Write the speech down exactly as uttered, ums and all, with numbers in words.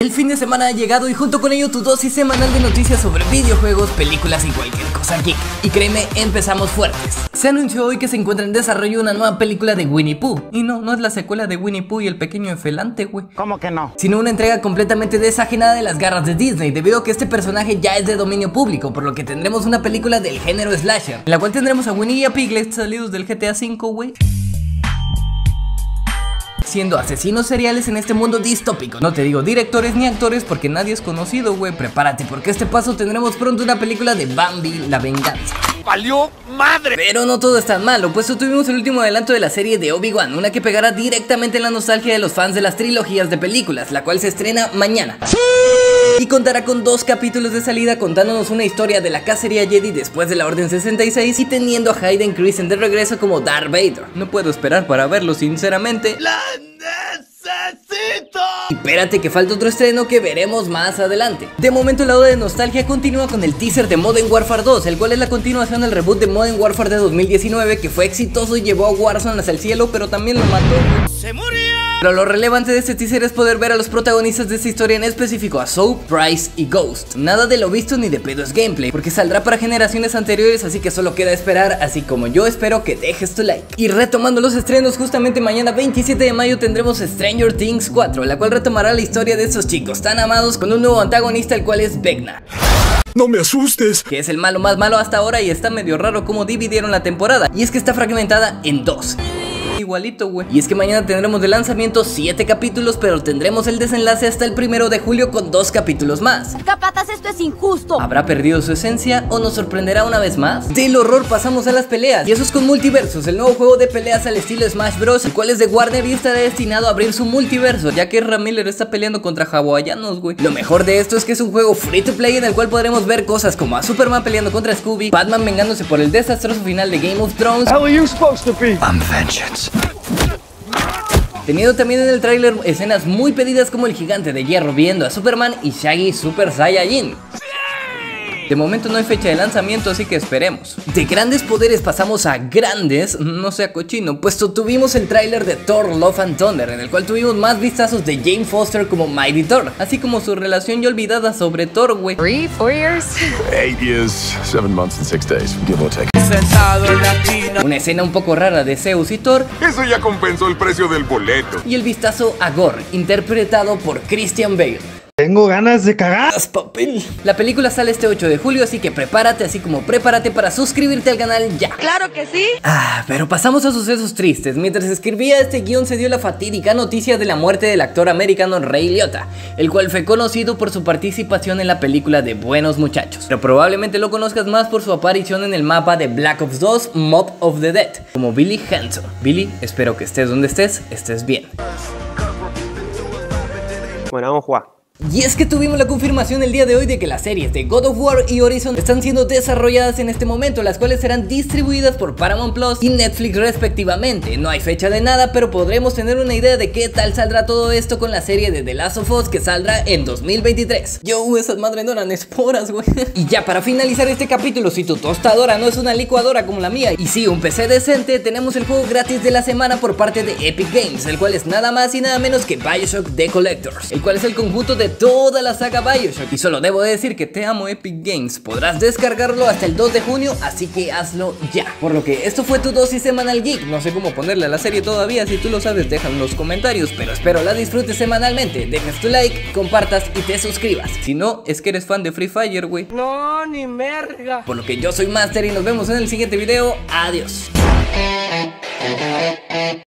El fin de semana ha llegado y junto con ello tu dosis semanal de noticias sobre videojuegos, películas y cualquier cosa geek. Y créeme, empezamos fuertes. Se anunció hoy que se encuentra en desarrollo una nueva película de Winnie Pooh. Y no, no es la secuela de Winnie Pooh y el pequeño efelante, güey. ¿Cómo que no? Sino una entrega completamente desajenada de las garras de Disney, debido a que este personaje ya es de dominio público, por lo que tendremos una película del género slasher, en la cual tendremos a Winnie y a Piglet salidos del G T A cinco, güey, siendo asesinos seriales en este mundo distópico. No te digo directores ni actores porque nadie es conocido, güey. Prepárate porque este paso tendremos pronto una película de Bambi, la venganza. ¡Valió madre! Pero no todo es tan malo, pues tuvimos el último adelanto de la serie de Obi-Wan, una que pegará directamente en la nostalgia de los fans de las trilogías de películas, la cual se estrena mañana. ¡Sí! Y contará con dos capítulos de salida contándonos una historia de la cacería Jedi después de la Orden sesenta y seis y teniendo a Hayden Christensen de regreso como Darth Vader. No puedo esperar para verlo, sinceramente. ¡La necesito! Y espérate que falta otro estreno que veremos más adelante. De momento la oda de nostalgia continúa con el teaser de Modern Warfare dos, el cual es la continuación del reboot de Modern Warfare de dos mil diecinueve, que fue exitoso y llevó a Warzone hacia el cielo, pero también lo mató. ¡Se murió! Pero lo relevante de este teaser es poder ver a los protagonistas de esta historia, en específico a Soap, Price y Ghost. Nada de lo visto ni de pedo es gameplay, porque saldrá para generaciones anteriores, así que solo queda esperar, así como yo espero que dejes tu like. Y retomando los estrenos, justamente mañana veintisiete de mayo tendremos Stranger Things cuatro, la cual retomará la historia de estos chicos tan amados con un nuevo antagonista, el cual es Vecna. ¡No me asustes! Que es el malo más malo hasta ahora y está medio raro cómo dividieron la temporada, y es que está fragmentada en dos. Igualito, güey. Y es que mañana tendremos de lanzamiento siete capítulos, pero tendremos el desenlace hasta el primero de julio con dos capítulos más. Capataz, esto es injusto. ¿Habrá perdido su esencia o nos sorprenderá una vez más? Del horror pasamos a las peleas, y eso es con Multiversus, el nuevo juego de peleas al estilo Smash Bros, el cual es de Warner y estará destinado a abrir su multiverso, ya que Ezra Miller está peleando contra hawaianos, güey. Lo mejor de esto es que es un juego free to play en el cual podremos ver cosas como a Superman peleando contra Scooby, Batman vengándose por el desastroso final de Game of Thrones. How are you supposed to be? I'm vengeance. Teniendo también en el tráiler escenas muy pedidas como el gigante de hierro viendo a Superman y Shaggy Super Saiyajin. De momento no hay fecha de lanzamiento, así que esperemos. De grandes poderes pasamos a grandes, no sea cochino, puesto tuvimos el tráiler de Thor Love and Thunder, en el cual tuvimos más vistazos de Jane Foster como Mighty Thor, así como su relación ya olvidada sobre Thor, güey. Three, four years? Eight years, seven months and six days, give or take. Una escena un poco rara de Zeus y Thor. Eso ya compensó el precio del boleto. Y el vistazo a Gore, interpretado por Christian Bale. Tengo ganas de cagar. Papel. La película sale este ocho de julio, así que prepárate, así como prepárate para suscribirte al canal ya. Claro que sí. Ah, pero pasamos a sucesos tristes. Mientras escribía este guión se dio la fatídica noticia de la muerte del actor americano Ray Liotta, el cual fue conocido por su participación en la película de Buenos Muchachos, pero probablemente lo conozcas más por su aparición en el mapa de Black Ops dos Mob of the Dead, como Billy Hanson. Billy, espero que estés donde estés, estés bien. Bueno, vamos a jugar. Y es que tuvimos la confirmación el día de hoy de que las series de God of War y Horizon están siendo desarrolladas en este momento, las cuales serán distribuidas por Paramount Plus y Netflix respectivamente. No hay fecha de nada, pero podremos tener una idea de qué tal saldrá todo esto con la serie de The Last of Us, que saldrá en dos mil veintitrés. Yo, esas madres no eran esporas, güey. Y ya para finalizar este capítulo, si tu tostadora no es una licuadora como la mía y sí un P C decente, tenemos el juego gratis de la semana por parte de Epic Games, el cual es nada más y nada menos que BioShock The Collectors, el cual es el conjunto de toda la saga BioShock. Y solo debo decir que te amo, Epic Games. Podrás descargarlo hasta el dos de junio, así que hazlo ya. Por lo que esto fue tu dosis semanal geek. No sé cómo ponerle a la serie todavía, si tú lo sabes déjalo en los comentarios, pero espero la disfrutes semanalmente. Dejes tu like, compartas y te suscribas. Si no, es que eres fan de Free Fire, güey. No, ni merga. Por lo que yo soy Master y nos vemos en el siguiente video. Adiós.